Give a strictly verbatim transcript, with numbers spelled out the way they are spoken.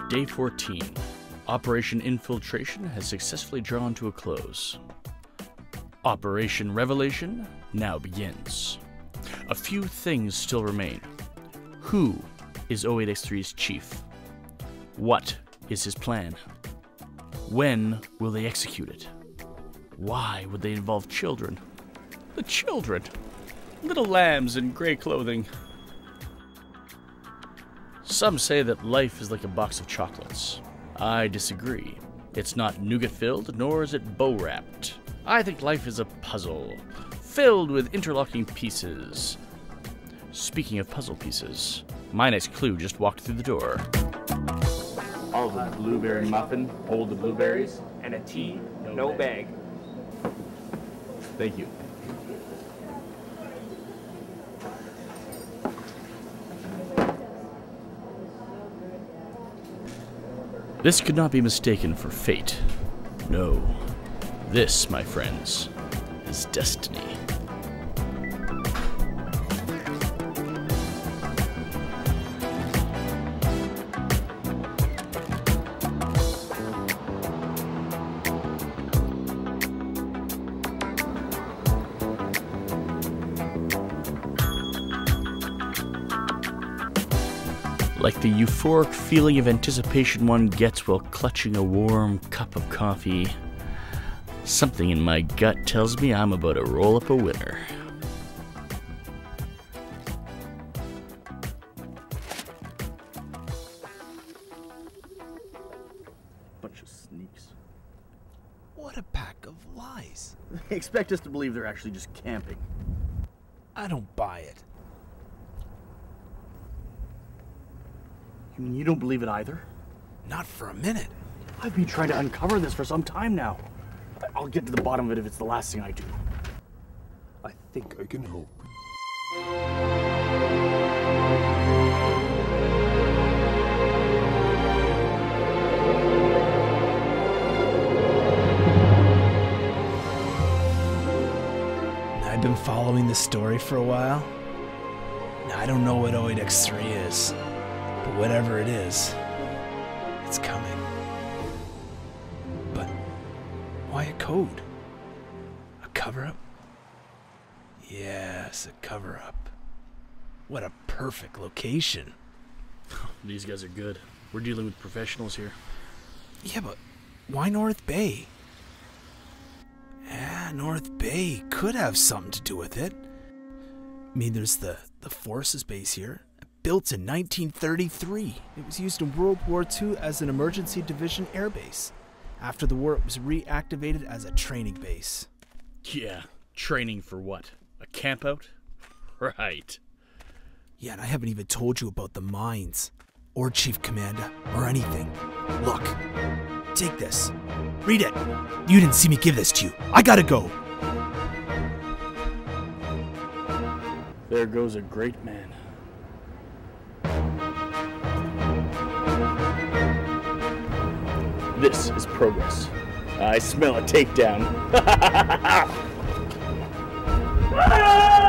Day fourteen. Operation Infiltration has successfully drawn to a close. Operation Revelation now begins. A few things still remain. Who is oh eight X three's chief? What is his plan? When will they execute it? Why would they involve children? The children! Little lambs in gray clothing. Some say that life is like a box of chocolates. I disagree. It's not nougat-filled, nor is it bow-wrapped. I think life is a puzzle, filled with interlocking pieces. Speaking of puzzle pieces, my next clue just walked through the door. All the blueberry muffin, hold the blueberries, And a tea, No no, bag. bag. Thank you. This could not be mistaken for fate. No. This, my friends, is destiny. Like the euphoric feeling of anticipation one gets while clutching a warm cup of coffee, something in my gut tells me I'm about to roll up a winner. Bunch of sneaks. What a pack of lies. They expect us to believe they're actually just camping. I don't buy it. You mean you don't believe it either? Not for a minute. I've been trying to uncover this for some time now. I'll get to the bottom of it if it's the last thing I do. I think I can help. I've been following this story for a while. Now, I don't know what oh eight X three is, but whatever it is, it's coming. But why a code? A cover-up? Yes, a cover-up. What a perfect location. These guys are good. We're dealing with professionals here. Yeah, but why North Bay? Yeah, North Bay could have something to do with it. I mean, there's the, the Forces base here, built in nineteen thirty-three. It was used in World War Two as an emergency division airbase. After the war, it was reactivated as a training base. Yeah, training for what? A campout? Right. Yeah, and I haven't even told you about the mines, or Chief Commander, or anything. Look, take this. Read it. You didn't see me give this to you. I gotta go. There goes a great man. This is progress. I smell a takedown.